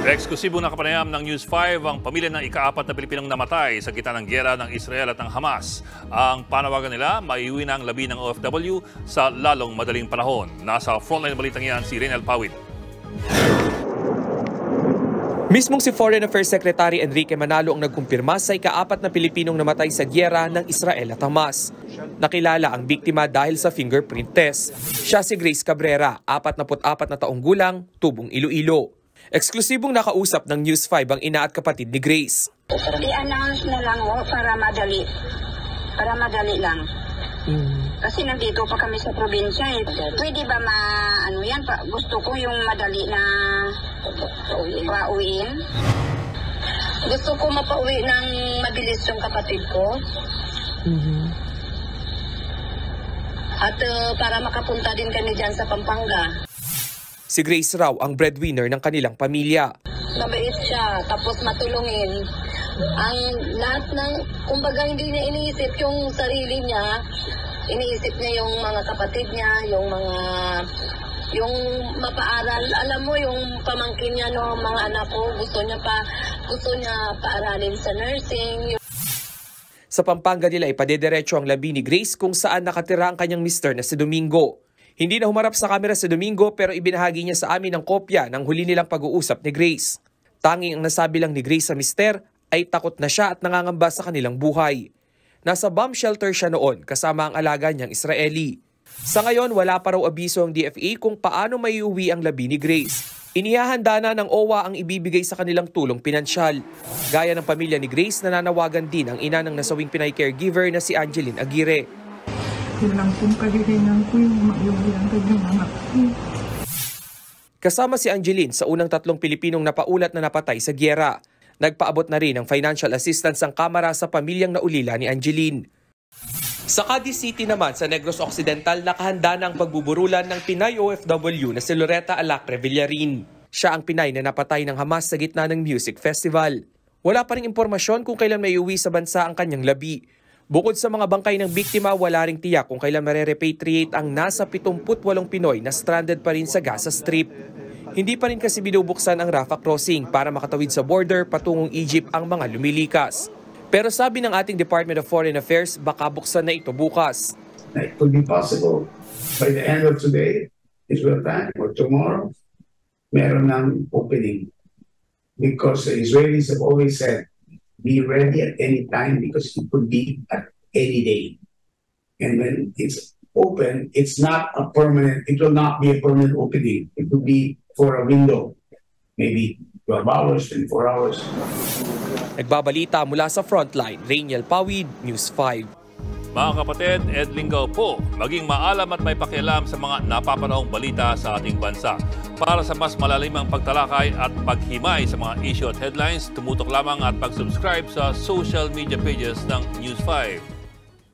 Eksklusibong nakapanayam ng News 5 ang pamilya ng ika-4 na Pilipinong namatay sa gitna ng giyera ng Israel at ng Hamas. Ang panawagan nila, maiuwi na ang labi ng OFW sa lalong madaling panahon. Nasa frontline balitang yan si Renel Pawid. Mismong si Foreign Affairs Secretary Enrique Manalo ang nagkumpirma sa ika-4 na Pilipinong namatay sa giyera ng Israel at Hamas. Nakilala ang biktima dahil sa fingerprint test. Siya si Grace Cabrera, 44 na taong gulang, tubong Iloilo. Eksklusibong nakausap ng News 5 ang ina at kapatid ni Grace. I-announce na lang para madali. Para madali lang. Kasi nandito pa kami sa probinsya eh. Pwede ba gusto ko yung madali na pauwiin. Gusto ko mapauwi ng mabilis yung kapatid ko. At para makapunta din kami dyan sa Pampanga. Si Grace raw ang breadwinner ng kanilang pamilya. Mabait siya, tapos matulungin. Ang lahat ng, kumbaga hindi niya iniisip yung sarili niya, iniisip niya yung mga kapatid niya, yung mapaaral. Alam mo, yung pamangkin niya ng mga anak ko, gusto niya paaralin sa nursing. Sa Pampanga nila ipadederecho ang labi ni Grace kung saan nakatira ang kanyang mister na si Domingo. Hindi na humarap sa kamera si Domingo pero ibinahagi niya sa amin ang kopya ng huli nilang pag-uusap ni Grace. Tanging ang nasabi lang ni Grace sa mister ay takot na siya at nangangamba sa kanilang buhay. Nasa bomb shelter siya noon kasama ang alaga niyang Israeli. Sa ngayon wala pa raw abiso ang DFA kung paano maiuwi ang labi ni Grace. Inihahanda na ng OWA ang ibibigay sa kanilang tulong pinansyal. Gaya ng pamilya ni Grace, nananawagan din ang ina ng nasawing Pinay caregiver na si Angeline Aguirre. Kulang pong kahilingan ko yung maiuwian kanyang anak ko. Kasama si Angeline sa unang 3 Pilipinong napaulat na napatay sa giyera. Nagpaabot na rin ng financial assistance ang Kamara sa pamilyang naulila ni Angeline. Sa Cadiz City naman sa Negros Occidental nakahanda na ang pagbuburulan ng Pinay OFW na si Loretta Alacre Villarin. Siya ang Pinay na napatay ng Hamas sa gitna ng music festival. Wala pa ring impormasyon kung kailan may uwi sa bansa ang kanyang labi. Bukod sa mga bangkay ng biktima, wala ring tiyak kung kailan mare-repatriate ang nasa 78 Pinoy na stranded pa rin sa Gaza Strip. Hindi pa rin kasi binubuksan ang Rafah crossing para makatawid sa border patungong Egypt ang mga lumilikas. Pero sabi ng ating Department of Foreign Affairs, baka buksan na ito bukas. It could be possible by the end of today, Israel time, or tomorrow, meron ng opening. Because the Israelis have always said, be ready at any time because it could be at any day. And when it's open, it's not a permanent, it will not be a permanent opening. It will be for a window, maybe 12 hours, 24 hours. Nagbabalita mula sa Frontline, Rainiel Pawid, News 5. Mga kapatid, Ed Lingaw po, maging maalam at may pakialam sa mga napapanahong balita sa ating bansa. Para sa mas malalimang pagtalakay at paghimay sa mga issue at headlines, tumutok lamang at pag-subscribe sa social media pages ng News 5.